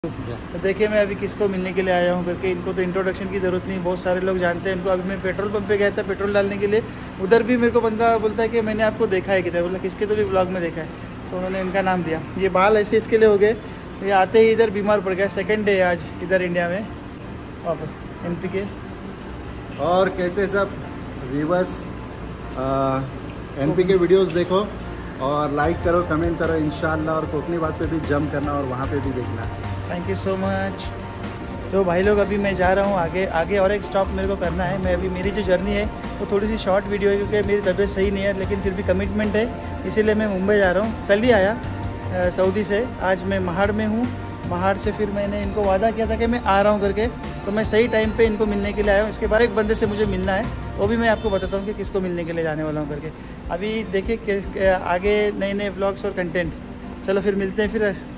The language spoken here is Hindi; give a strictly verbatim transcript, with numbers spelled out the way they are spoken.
तो देखिए मैं अभी किसको मिलने के लिए आया हूँ करके। इनको तो इंट्रोडक्शन की ज़रूरत नहीं, बहुत सारे लोग जानते हैं इनको। अभी मैं पेट्रोल पंप पे गया था पेट्रोल डालने के लिए, उधर भी मेरे को बंदा बोलता है कि मैंने आपको देखा है किधर, बोला किसके, तो भी ब्लॉग में देखा है, तो उन्होंने इनका नाम दिया। ये बाल ऐसे इसके लिए हो गए, ये आते ही इधर बीमार पड़ गया, सेकेंड डे आज इधर इंडिया में वापस एम पी के। और कैसे सब व्यूअर्स एम पी के वीडियोस देखो और लाइक करो, कमेंट करो इंशाल्लाह, और कोकनी बात पे भी जम करना और वहाँ पे भी देखना। Thank you so much. तो भाई लोग अभी मैं जा रहा हूँ आगे आगे और एक स्टॉप मेरे को करना है। मैं अभी मेरी जो जर्नी है वो थोड़ी सी शॉर्ट वीडियो है क्योंकि मेरी तबीयत सही नहीं है, लेकिन फिर भी कमिटमेंट है, इसीलिए मैं मुंबई जा रहा हूँ। कल ही आया सऊदी से, आज मैं महाड़ में हूँ। महाड़ से फिर मैंने इनको वादा किया था कि मैं आ रहा हूँ करके, तो मैं सही टाइम पे इनको मिलने के लिए आया हूँ। इसके बाद एक बंदे से मुझे मिलना है, वो भी मैं आपको बताता हूँ कि किसको मिलने के लिए जाने वाला हूँ करके। अभी देखिए आगे नए नए व्लॉग्स और कंटेंट। चलो फिर मिलते हैं फिर